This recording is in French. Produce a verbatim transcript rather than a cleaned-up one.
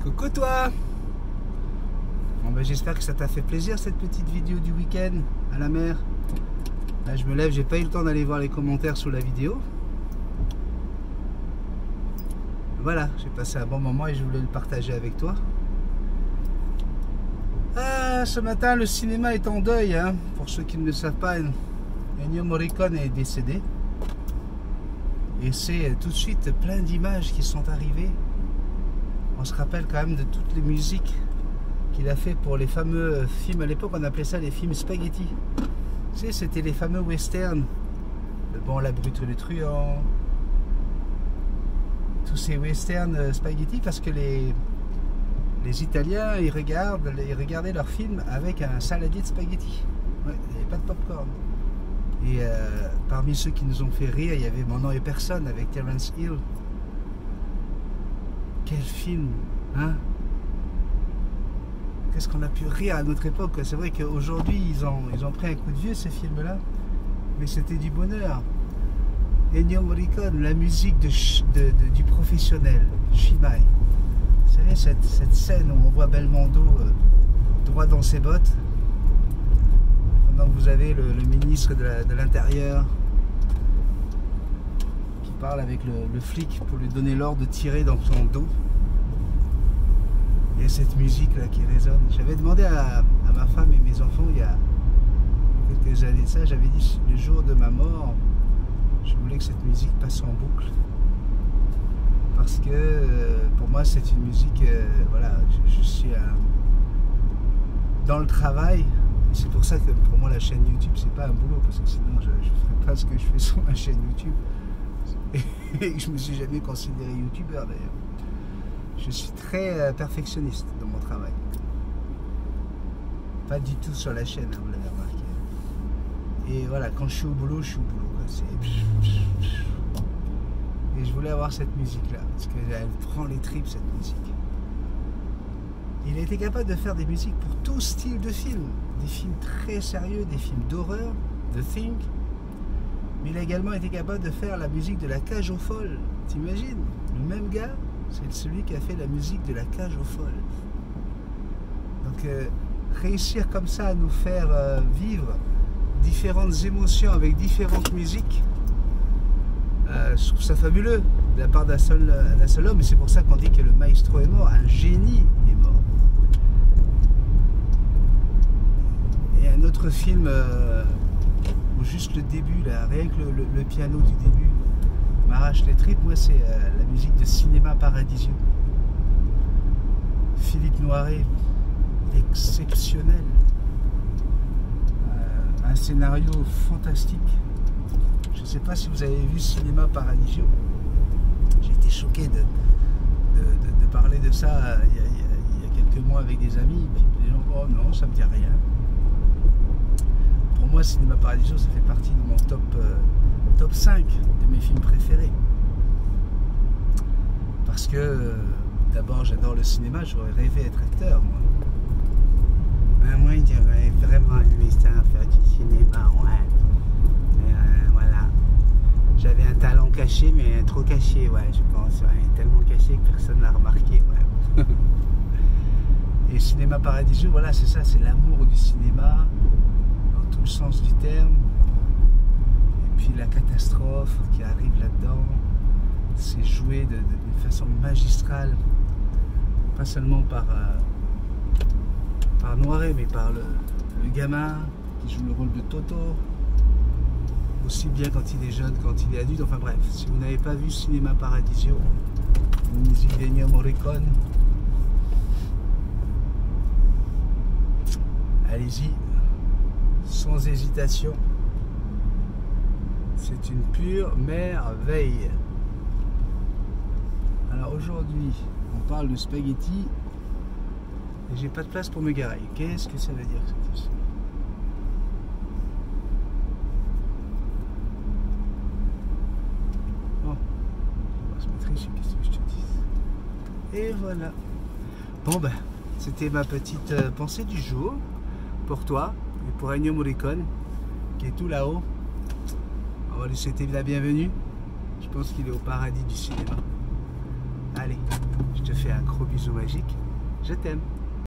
Coucou toi. Bon ben, j'espère que ça t'a fait plaisir cette petite vidéo du week-end à la mer. Là je me lève, j'ai pas eu le temps d'aller voir les commentaires sous la vidéo. Voilà, j'ai passé un bon moment et je voulais le partager avec toi. Ah, ce matin le cinéma est en deuil, hein. Pour ceux qui ne le savent pas, Ennio Morricone est décédé. Et c'est tout de suite plein d'images qui sont arrivées. On se rappelle quand même de toutes les musiques qu'il a fait pour les fameux films. À l'époque on appelait ça les films spaghetti. Tu sais, c'était les fameux westerns. Bon, La Brute et le Truand. Tous ces westerns spaghetti, parce que les, les Italiens, ils, regardent, ils regardaient leurs films avec un saladier de spaghetti. Ouais, il n'y avait pas de popcorn. Et euh, parmi ceux qui nous ont fait rire, il y avait Mon nom est personne avec Terence Hill. Quel film, hein? Qu'est-ce qu'on a pu rire à notre époque? C'est vrai qu'aujourd'hui, ils ont, ils ont pris un coup de vieux, ces films-là. Mais c'était du bonheur. Ennio Morricone, la musique de, de, de, du professionnel, Shimai. Vous savez, cette, cette scène où on voit Belmondo euh, droit dans ses bottes. Pendant que vous avez le, le ministre de l'Intérieur qui parle avec le, le flic pour lui donner l'ordre de tirer dans son dos. Il y a cette musique là qui résonne. J'avais demandé à, à ma femme et mes enfants il y a quelques années de ça, j'avais dit le jour de ma mort, je voulais que cette musique passe en boucle. Parce que euh, pour moi c'est une musique, euh, voilà, je, je suis euh, dans le travail. C'est pour ça que pour moi la chaîne YouTube c'est pas un boulot, parce que sinon je ne ferais pas ce que je fais sur ma chaîne YouTube. Et je me suis jamais considéré youtubeur d'ailleurs. Je suis très euh, perfectionniste dans mon travail. Pas du tout sur la chaîne, hein, vous l'avez remarqué. Et voilà, quand je suis au boulot, je suis au boulot. Et je voulais avoir cette musique-là, parce qu'elle prend les tripes, cette musique. Il a été capable de faire des musiques pour tout style de film. Des films très sérieux, des films d'horreur, The Thing. Mais il a également été capable de faire la musique de La Cage aux Folles. T'imagines? Le même gars, c'est celui qui a fait la musique de La Cage aux Folles. Donc euh, réussir comme ça à nous faire euh, vivre différentes émotions avec différentes musiques, euh, je trouve ça fabuleux de la part d'un seul, d'un seul homme. Et c'est pour ça qu'on dit que le maestro est mort, un génie est mort. Et un autre film euh, où juste le début, là, rien que le, le, le piano du début m'arrache les tripes, moi c'est euh, la musique de Cinéma Paradiso. Philippe Noiret, exceptionnel. Euh, un scénario fantastique. Je ne sais pas si vous avez vu Cinéma Paradiso. J'ai été choqué de, de, de, de parler de ça euh, il, y a, il y a quelques mois avec des amis. Et puis les gens, oh non, ça me dit rien. Pour moi, Cinéma Paradiso, ça fait partie de mon top, euh, top cinq de mes films préférés. Parce que, euh, d'abord, j'adore le cinéma, j'aurais rêvé être acteur, moi. Ben, moi, j'aurais vraiment aimé ça, faire du cinéma, ouais. Mais, euh, voilà. J'avais un talent caché, mais trop caché, ouais, je pense. Ouais. Tellement caché que personne ne l'a remarqué, ouais. Et Cinéma Paradiso, voilà, c'est ça, c'est l'amour du cinéma, dans tout le sens du terme. Et puis la catastrophe qui arrive là-dedans, c'est joué de, de, de façon magistrale, pas seulement par, euh, par Noiret, mais par le, le gamin qui joue le rôle de Toto, aussi bien quand il est jeune, quand il est adulte. Enfin bref, si vous n'avez pas vu Cinéma Paradiso, une musique d'Ennio Morricone, allez-y, sans hésitation. C'est une pure merveille. Alors aujourd'hui, on parle de spaghetti et j'ai pas de place pour me garer. Qu'est-ce que ça veut dire cette histoire? Bon, on va se mettre ici, qu'est-ce que je te dis? Et voilà. Bon ben, c'était ma petite euh, pensée du jour pour toi et pour Ennio Morricone qui est tout là-haut. On va lui souhaiter la bienvenue. Je pense qu'il est au paradis du cinéma. Allez, je te fais fais un gros bisou magique. Je t'aime.